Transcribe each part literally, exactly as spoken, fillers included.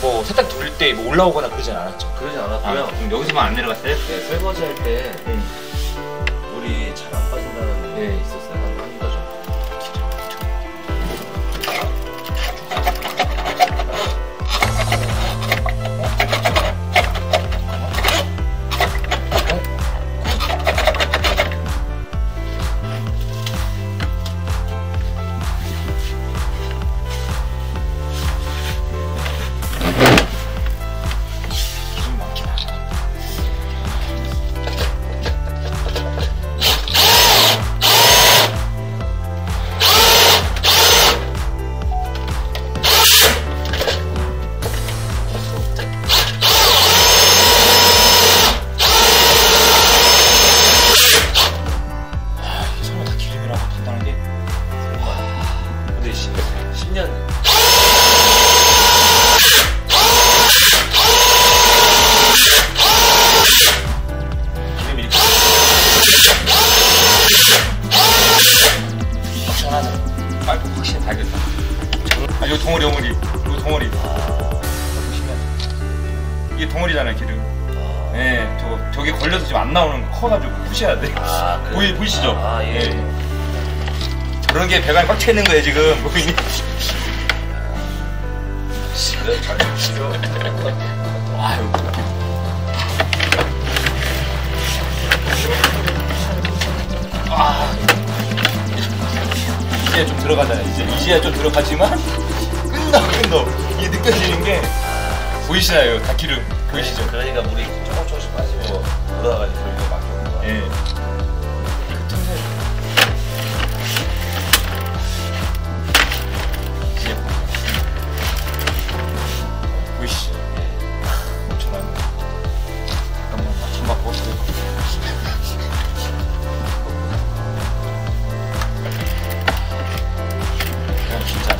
뭐 세탁 돌릴 때 뭐 올라오거나 그러진 않았죠? 그러진 않았고요. 아, 그럼 여기서만 안 내려갔어요? 네, 설거지 할 때 음. 물이 잘 안 빠진다는 게 네. 있었어요. 한 한 달 정도. 십 년 기름이 이렇게 시원하죠? 빨고 확실히 달겠다. 아, 요 덩어리 덩어리 요 덩어리 보시면 이게 덩어리잖아요, 기름. 아, 네, 저, 저기 걸려서 지금 안 나오는 거 커가지고 푸셔야 돼. 아, 그, 보이, 보이시죠? 아, 예. 네. 저런 게 배관이 꽉 차 있는 거예요, 지금. 보이니? 지금 잘 치죠. 아유. 아. 이제 좀 들어가잖아요. 이제, 이제야 좀 들어가지만, 끈덕, 끈덕. 이게 느껴지는 게, 보이시나요? 다 기름. 보이시죠? 그러니까 물이 조금 조금씩 빠지고 올라가가지고 결국에 막히는 거야. 예. 그 틈새. 이제. 보이시죠? 엄청나네. 잠깐만, 잠깐 벗어요. 그냥 진짜.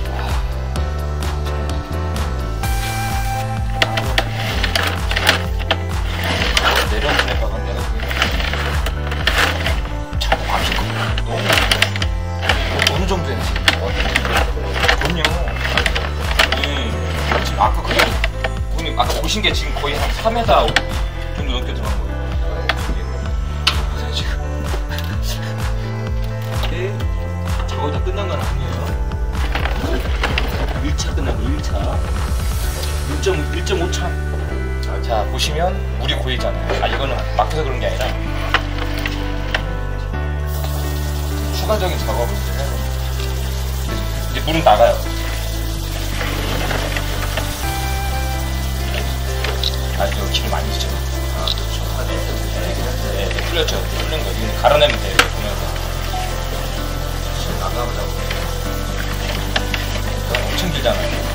내려보내다가 내가 그게 잘 막힐 거야. 너무. 어, 어느 정도 했지? 그럼요. 음, 지금 아까 그, 분이 아까 보신 게 지금 거의 한 삼 미터 정도 넘게 들어간 거예요. 보세요, 지금. 네. 작업이 다 끝난 건 아니에요. 일 차 끝난 거, 일 차. 일 점 오 차. 자, 보시면 물이 고이잖아요. 아, 이거는 막혀서 그런 게 아니라 추가적인 작업을 이제 해야 돼요. 이제 물은 나가요. 아, 이거 기름 많이 지죠? 아, 그렇죠. 네, 네, 이제 풀렸죠? 풀린 거. 이거 갈아내면 돼요, 보면서. 지금 나가보자고. 엄청 길잖아요.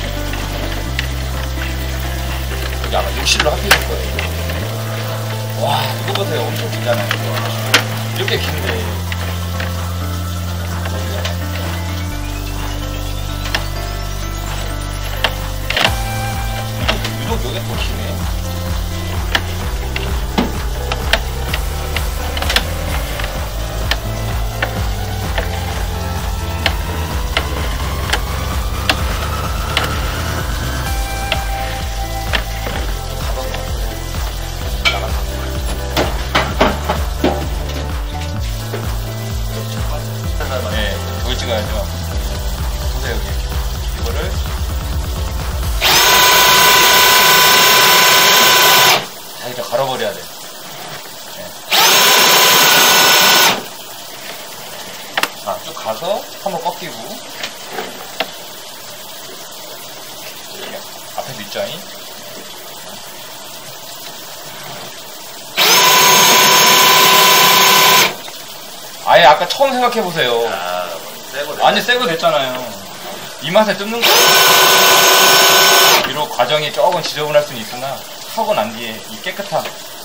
여기 아마 욕실로 합해질 거예요. 와, 이거 보세요. 엄청 길잖아요. 이렇게 긴데. 유독 여기 더 기네. 네, 저기 찍어야죠. 보세요, 여기. 이거를. 다 이렇게 갈아버려야 돼. 네. 자, 쭉 가서 한번 꺾이고. 이렇게 앞에도 있죠잉? 아예 아까 처음 생각해보세요. 아, 새거 완전 새거 됐잖아요. 이 맛에 뜯는 거. 비록 과정이 조금 지저분할 수는 있으나 하고 난 뒤에 이 깨끗한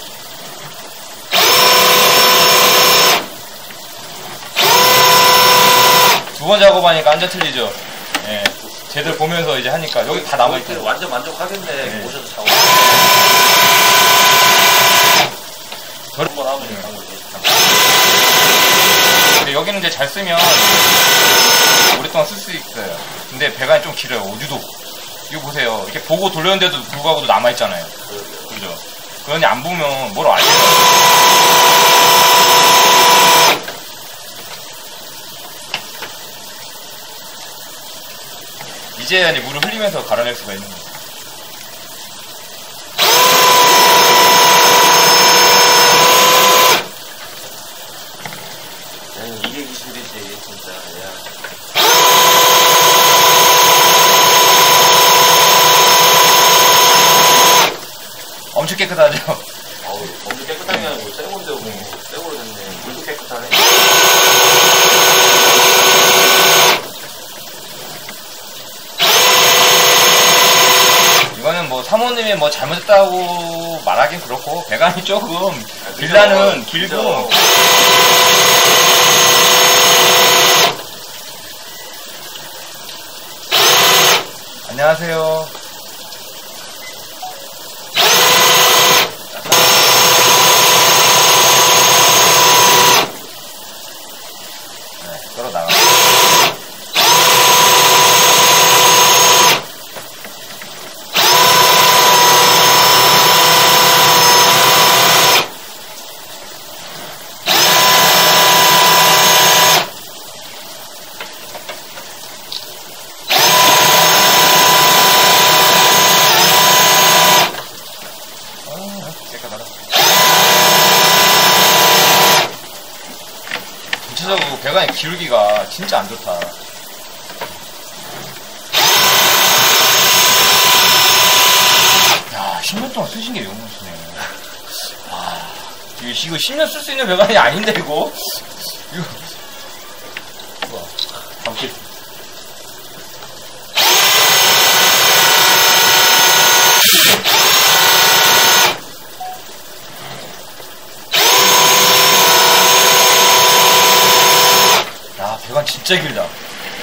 두 번 작업하니까 완전 틀리죠. 예, 제대로 보면서 이제 하니까 여기 다 남아있어요. 완전 만족하겠네. 네. 오셔서 작업. 저를- 한번 하면 되는 거지. 근데 여기는 이제 잘 쓰면 오랫동안 쓸 수 있어요. 근데 배관이 좀 길어요. 유독 이거 보세요. 이렇게 보고 돌렸는데도 불구하고도 남아있잖아요. 그죠? 그러니 안 보면 뭘 알겠어요. 이제야 이제 물을 흘리면서 갈아낼 수가 있는 거예요. 나는 이게 기술이지, 진짜. 야. 엄청 깨끗하죠? 어우, 엄청 깨끗한 게 아니고, 새 건데, 뭐, 새 거로 됐네. 물도 깨끗하네. 이거는 뭐 사모님이 뭐 잘못했다고 말하긴 그렇고 배관이 조금 아, 빌라는 그죠, 길고 그죠. 안녕하세요. 네, 떨어 나가. 전체적으로 배관의 기울기가 진짜 안 좋다. 야, 십 년 동안 쓰신 게 용무시네. 와, 이거, 이거 십 년 쓸 수 있는 배관이 아닌데, 이거? 이거. 와, 잠시. 야, 배관 진짜 길다. 아.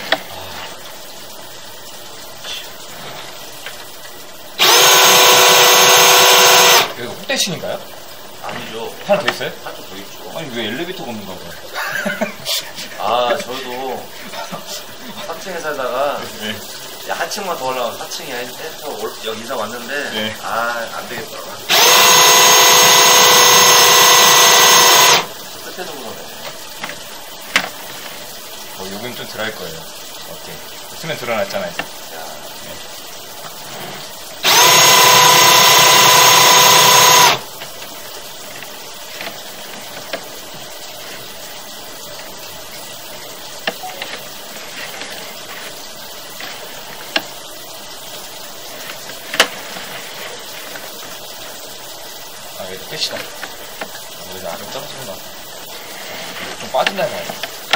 여기가 꼭대층인가요? 아니죠. 하나 더 있어요? 한쪽 더 있죠. 아니, 왜 엘리베이터가 없는 거야? 아, 저도 삼 층에 살다가 네. 야, 한 층만 더 올라가면 사 층이 아닌데 저 올- 여기 이사 왔는데 네. 아, 안 되겠더라. 끝에도 그러네. 어, 여긴 좀 덜할 거예요. 오케이. 쓰면 드러났잖아요. 야, 아, 여기도 끝이다. 여기서 아래 떨어지는 것 같아. 좀 빠진다, 이거.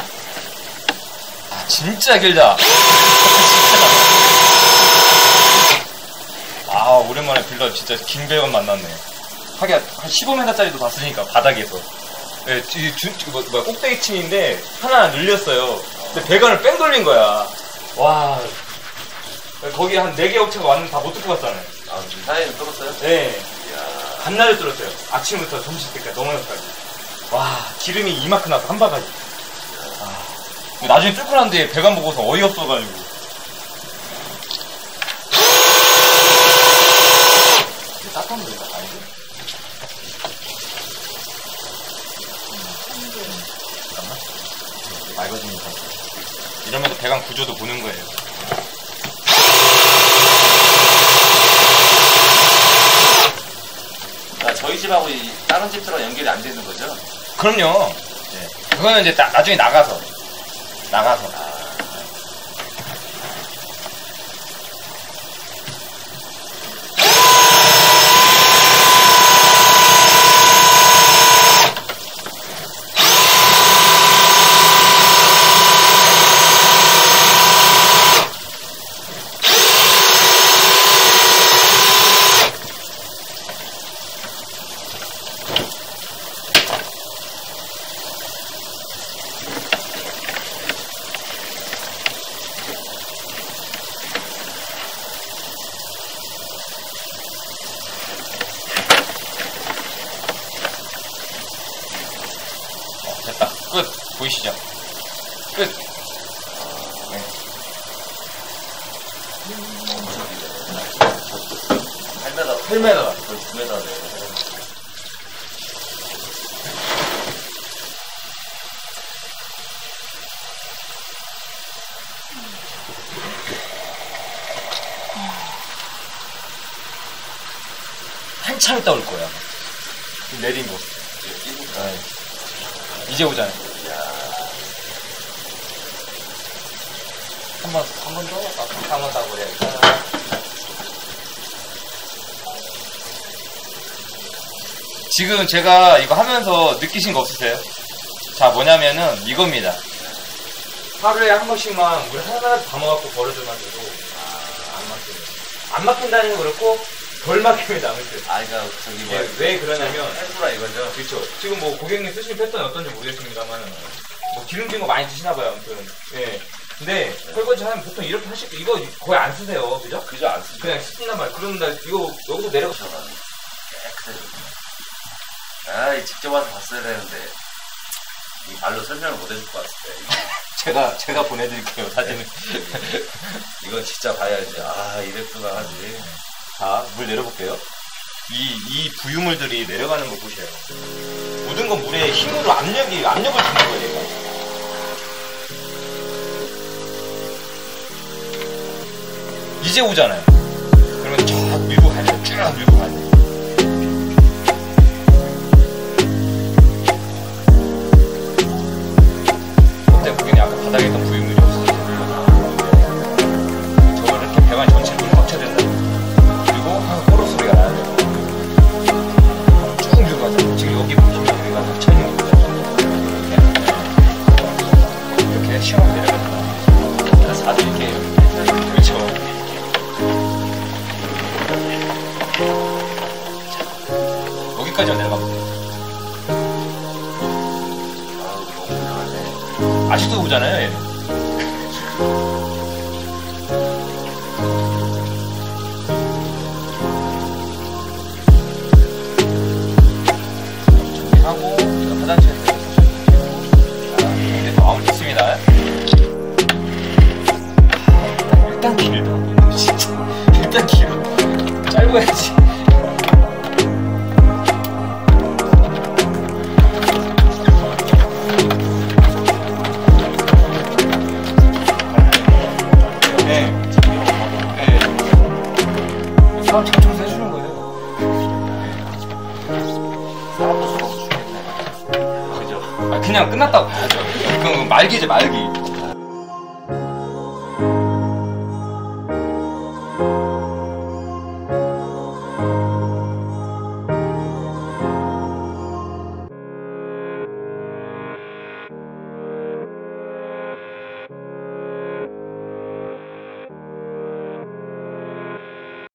아, 진짜 길다. 진짜 길다. 아, 오랜만에 빌라 진짜 긴 배관 만났네. 하긴 한 십오 미터짜리도 봤으니까, 바닥에서. 네, 이 주, 뭐, 뭐야, 꼭대기 층인데, 하나 늘렸어요. 근데 배관을 뺑 돌린 거야. 와. 거기 한 네 개 업체가 왔는데 다 못 듣고 갔잖아요. 아, 지금 사이는 뚫었어요? 네. 이야, 반나절 뚫었어요. 아침부터 점심 때까지 넘어서까지. 와, 기름이 이만큼 나서 한 바가지. 아, 나중에 뚫고 났는데 배관 보고서 어이없어가지고. 이게 따뜻한 물인가? 아니지? 잠깐만. 맑아지는 상태. 이러면서 배관 구조도 보는 거예요. 아, 저희 집하고 이 다른 집들하고 연결이 안 되는 거죠? 그럼요. 네. 그거는 이제 나, 나중에 나가서. 나가서. 됐다. 끝. 보이시죠? 끝. 네. 엄청 길어요. 팔 미터. 거의 구 미터네. 한참 있다 올 거야. 내린 거. 네. 이제 오잖아요. 한 번, 한 번 더? 아, 한 번 더 그래야겠다. 지금 제가 이거 하면서 느끼신 거 없으세요? 자, 뭐냐면은 이겁니다. 하루에 한 번씩만 물 하나 담아갖고 버려주면 돼도 아, 안 막히네. 안 막힌다는 건 그렇고 덜 막힙니다, 아무튼. 아, 그러니까 저기 뭐 예, 왜 그러냐면 해수라 이거죠. 그렇죠. 지금 뭐 고객님 쓰시는 패턴이 어떤지 모르겠습니다만 뭐 기름진 거 많이 드시나 봐요, 아무튼. 예. 근데 설거지 하면 보통 이렇게 하실 때 이거 거의 안 쓰세요, 그죠? 그죠, 안 쓰죠. 그냥 씻는단 말이에요. 그런다 이거 여기서 내려가. 깨끗해요. 아, 직접 와서 봤어야 되는데 이 말로 설명을 못 해줄 것 같을 때. 제가 제가 보내드릴게요, 사진을. 이건 진짜 봐야지. 아, 이랬구나 하지. 자, 물 내려볼게요. 이, 이 부유물들이 내려가는 거 보세요. 모든 건 물에 힘으로 압력이, 압력을 주는 거예요, 얘가. 이제 오잖아요. 그러면 쫙 밀고 가야 돼요. 쫙 밀고 가야 돼요. 어때, 보기엔 아까 바닥에 있던 부유물이 없어요. 저걸 이렇게 배관 전체를 물에 꽉 쳐야 된다. 그리고 한 호로 소리가 나야 돼요. 쭉 밀고 가자. 지금 여기 보시면 우리가 닫혀 있는 거죠. 이렇게, 이렇게 시원하게 내려간다. 그래서 다들 이렇게, 그렇죠. 여기까지만 내려가면 돼요. 아우, 너무 훌륭하네. 아직도 오잖아요, 얘는. 정리하고, 제가 화장실에 들어가서 자, 이제 마무리 됐습니다. 일단 길다. 진짜. 일단 길어. 짧아야지. 사람 청소 해주는 거예요. 사람도 수고 죽겠네. 그죠? 아, 그냥 끝났다고 봐야죠. 그건 말기지, 말기.